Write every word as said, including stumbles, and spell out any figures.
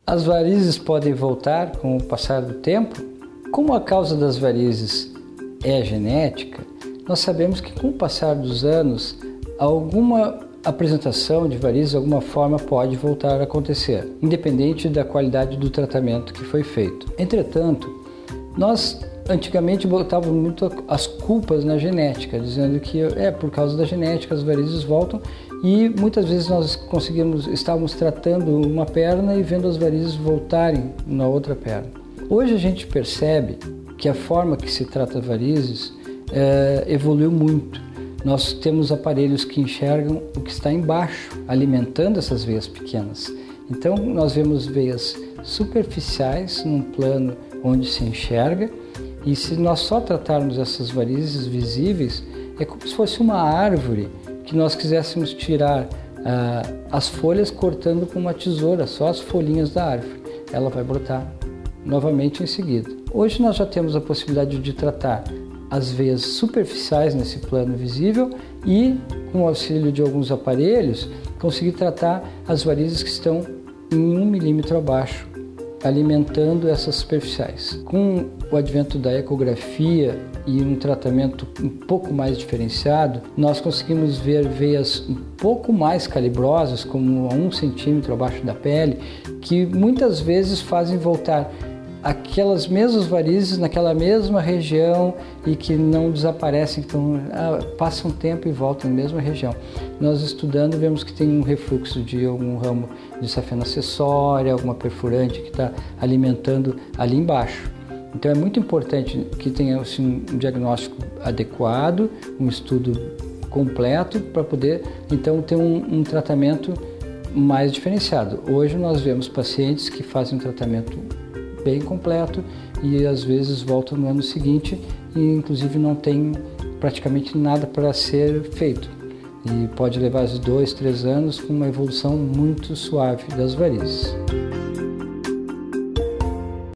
As varizes podem voltar com o passar do tempo? Como a causa das varizes é genética, nós sabemos que com o passar dos anos, alguma apresentação de varizes de alguma forma pode voltar a acontecer, independente da qualidade do tratamento que foi feito. Entretanto, nós antigamente botávamos muito as culpas na genética, dizendo que é por causa da genética as varizes voltam, e muitas vezes nós conseguimos, estávamos tratando uma perna e vendo as varizes voltarem na outra perna. Hoje a gente percebe que a forma que se trata varizes é, evoluiu muito. Nós temos aparelhos que enxergam o que está embaixo, alimentando essas veias pequenas. Então nós vemos veias superficiais num plano onde se enxerga, e se nós só tratarmos essas varizes visíveis, é como se fosse uma árvore que nós quiséssemos tirar ah, as folhas cortando com uma tesoura, só as folhinhas da árvore. Ela vai brotar novamente em seguida. Hoje nós já temos a possibilidade de tratar as veias superficiais nesse plano visível e, com o auxílio de alguns aparelhos, conseguir tratar as varizes que estão em um milímetro abaixo, alimentando essas superficiais. Com o advento da ecografia e um tratamento um pouco mais diferenciado, nós conseguimos ver veias um pouco mais calibrosas, como a um centímetro abaixo da pele, que muitas vezes fazem voltar aquelas mesmas varizes naquela mesma região e que não desaparecem, então ah, passa um tempo e voltam na mesma região. Nós estudando vemos que tem um refluxo de algum ramo de safena acessória, alguma perfurante que está alimentando ali embaixo. Então é muito importante que tenha assim, um diagnóstico adequado, um estudo completo para poder então ter um, um tratamento mais diferenciado. Hoje nós vemos pacientes que fazem um tratamento bem completo e às vezes voltam no ano seguinte e inclusive não tem praticamente nada para ser feito. E pode levar dois, três anos com uma evolução muito suave das varizes.